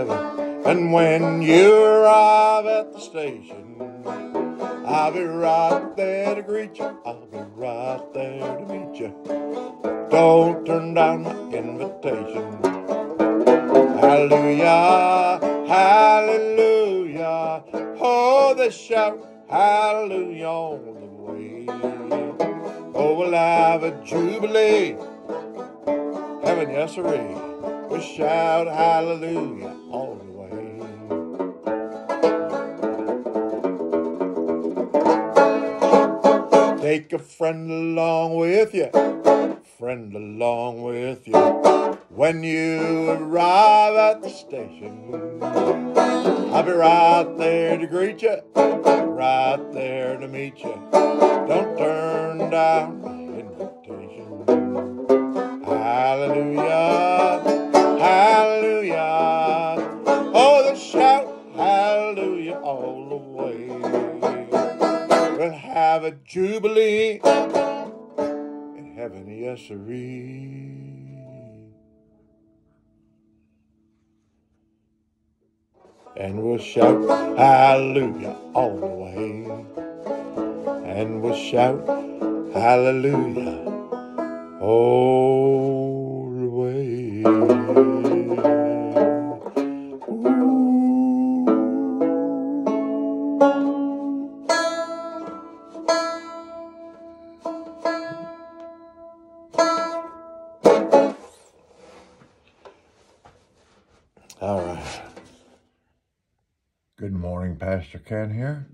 drive. And when you arrive at the station, I'll be right there to greet you. I'll be right there to meet you. Don't turn down my invitation. Hallelujah, hallelujah. Oh, they shout hallelujah all the way. Oh, we'll have a jubilee. Heaven, yes, sirree. We'll shout hallelujah all the way. Take a friend along with you, friend along with you. When you arrive at the station, I'll be right there to greet you, right there to meet you. Don't turn down the invitation. Hallelujah, hallelujah. Oh, the shout hallelujah all the way. We'll have a jubilee in heaven, yes, sirree. And we'll shout hallelujah all the way. And we'll shout hallelujah all the way. Ooh. All right. Good morning, Pastor Ken here.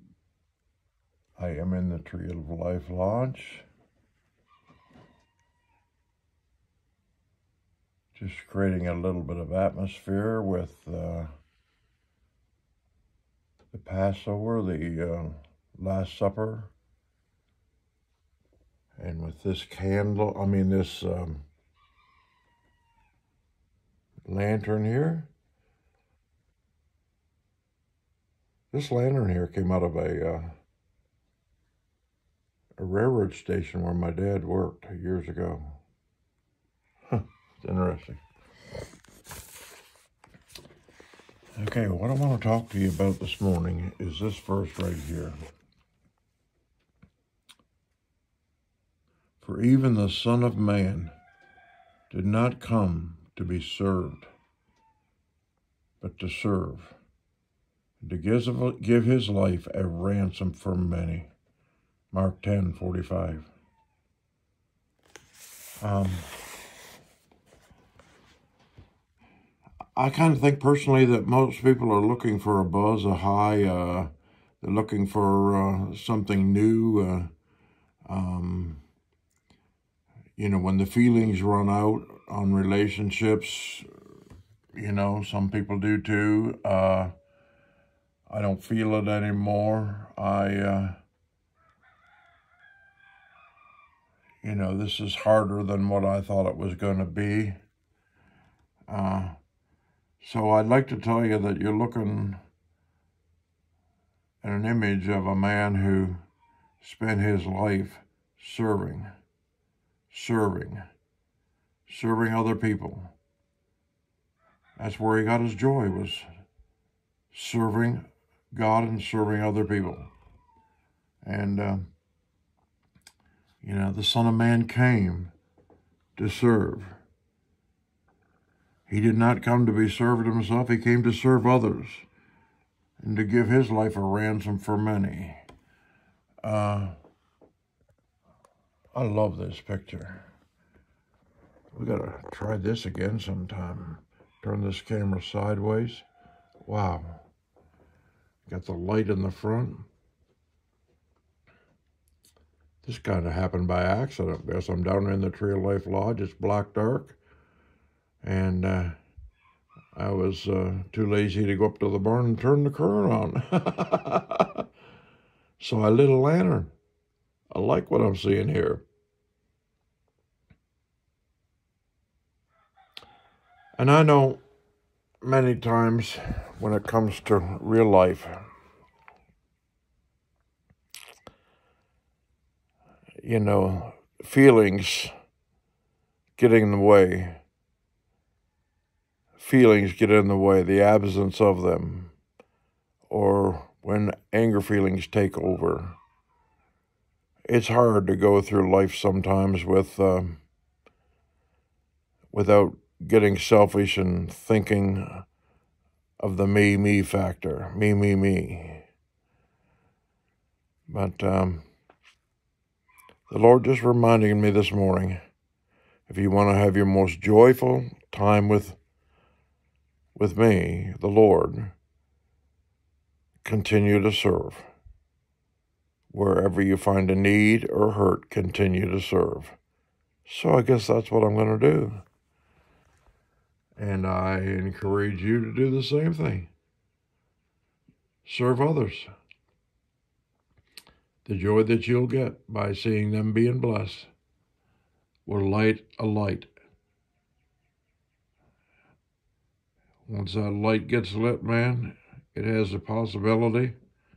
I am in the Tree of Life Lodge. Just creating a little bit of atmosphere with the Passover, the Last Supper, and with this candle, this lantern here. This lantern here came out of a railroad station where my dad worked years ago. It's interesting. Okay, what I want to talk to you about this morning is this verse right here. For even the Son of Man did not come to be served, but to serve, and to give his life a ransom for many. Mark 10:45. I kind of think personally that most people are looking for a buzz, a high. They're looking for something new. When the feelings run out on relationships, some people do too. I don't feel it anymore. This is harder than what I thought it was going to be. So I'd like to tell you that you're looking at an image of a man who spent his life serving other people. That's where he got his joy, was serving God and serving other people. And, the Son of Man came to serve. He did not come to be served himself. He came to serve others and to give his life a ransom for many. I love this picture. We got to try this again sometime. Turn this camera sideways. Wow. Got the light in the front. This kind of happened by accident. I guess I'm down in the Tree of Life Lodge. It's black dark. And I was too lazy to go up to the barn and turn the current on. So I lit a lantern. I like what I'm seeing here. And I know many times when it comes to real life, feelings getting in the way. feelings get in the way, the absence of them, or when anger feelings take over. It's hard to go through life sometimes without getting selfish and thinking of the me factor, me. But the Lord just reminding me this morning, if you want to have your most joyful time with me, the Lord, continue to serve. Wherever you find a need or hurt, continue to serve. So I guess that's what I'm going to do. And I encourage you to do the same thing. Serve others. The joy that you'll get by seeing them being blessed will light a light. Once that light gets lit, man, it has the possibility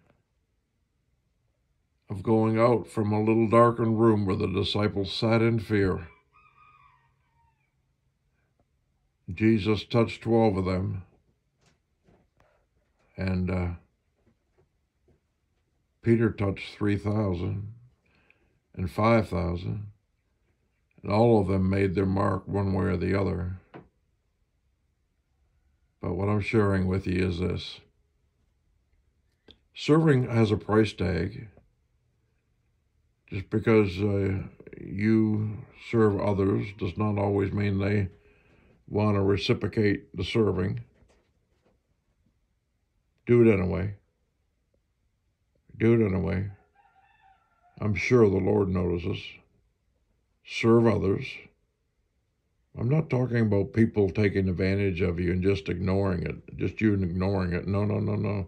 of going out from a little darkened room where the disciples sat in fear. Jesus touched 12 of them, and Peter touched 3,000 and 5,000, and all of them made their mark one way or the other. But what I'm sharing with you is this. Serving has a price tag. Just because you serve others does not always mean they want to reciprocate the serving. Do it anyway. Do it anyway. I'm sure the Lord notices. Serve others. I'm not talking about people taking advantage of you and just ignoring it. Just you ignoring it. No.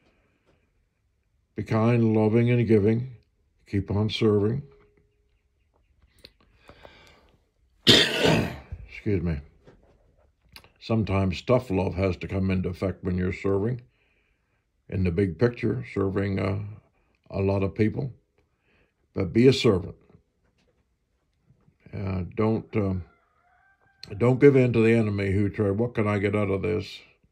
Be kind, loving, and giving. Keep on serving. Excuse me. Sometimes tough love has to come into effect when you're serving. In the big picture, serving a lot of people. But be a servant. Don't give in to the enemy who try, what can I get out of this?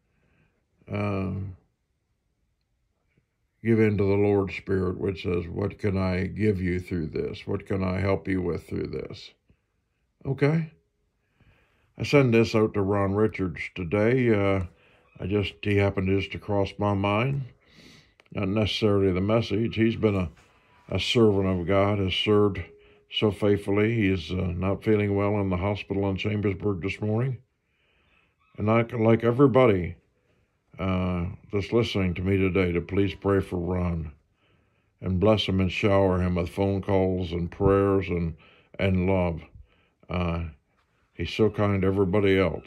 Give in to the Lord's Spirit, which says, what can I give you through this? What can I help you with through this? Okay? I send this out to Ron Richards today. He happened just to cross my mind. Not necessarily the message. He's been a servant of God, has served so faithfully. He's not feeling well in the hospital in Chambersburg this morning. And like everybody that's listening to me today, to please pray for Ron and bless him and shower him with phone calls and prayers and love. He's so kind to everybody else.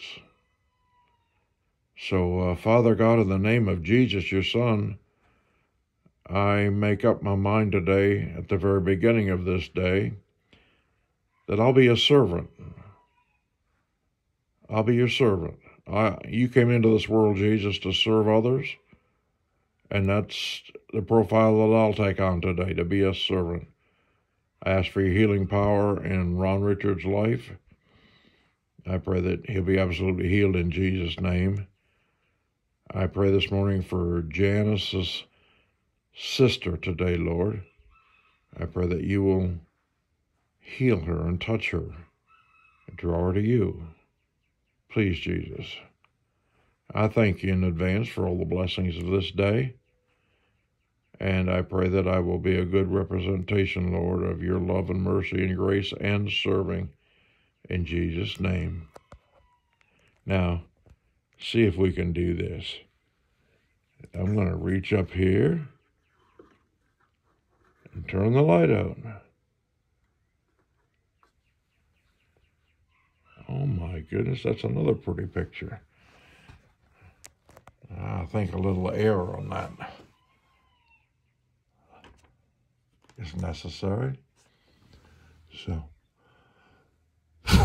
So, Father God, in the name of Jesus, your Son, I make up my mind today, at the very beginning of this day, that I'll be a servant. I'll be your servant. You came into this world, Jesus, to serve others, and that's the profile that I'll take on today, to be a servant. I ask for your healing power in Ron Richards' life. I pray that he'll be absolutely healed in Jesus' name. I pray this morning for Janice's sister today, Lord. I pray that you will heal her and touch her and draw her to you. Please, Jesus. I thank you in advance for all the blessings of this day. And I pray that I will be a good representation, Lord, of your love and mercy and grace and serving in Jesus' name. Now, see if we can do this. I'm going to reach up here and turn the light out. Oh my goodness, that's another pretty picture. I think a little air on that is necessary. So,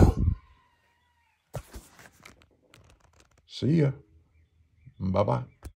see ya. Bye-bye.